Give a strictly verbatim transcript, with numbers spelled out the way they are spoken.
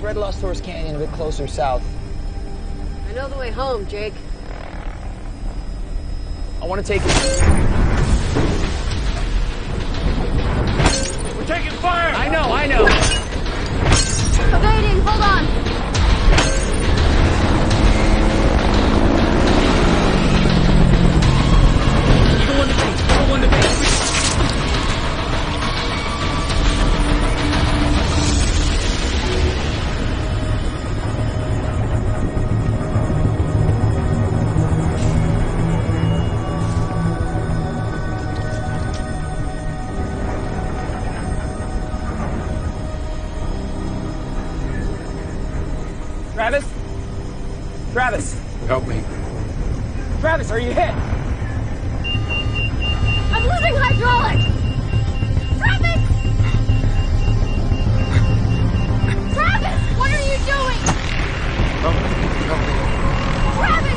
Red Lost Horse Canyon, a bit closer south. I know the way home, Jake. I want to take it. We're taking fire! I know, I know. Evading, hold on. You don't want to be, you don't want to be. Travis? Travis? Help me. Travis, are you hit? I'm losing hydraulics! Travis! Travis! What are you doing? Help me. Help me. Travis!